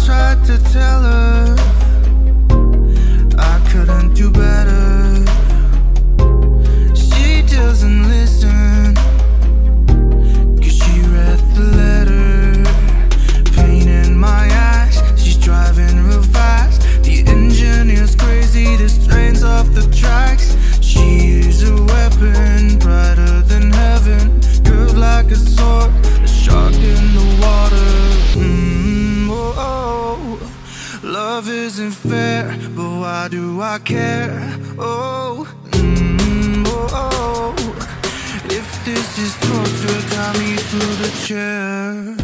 tried to tell her I couldn't do better. She doesn't listen, 'cause she read the letter. Pain in my eyes, she's driving real fast. The engineer's crazy, this train's off the tracks. She is a weapon, brighter than heaven, curved like a sword, a shark in the water. Love isn't fair, but why do I care? If this is torture, guide me through the chair.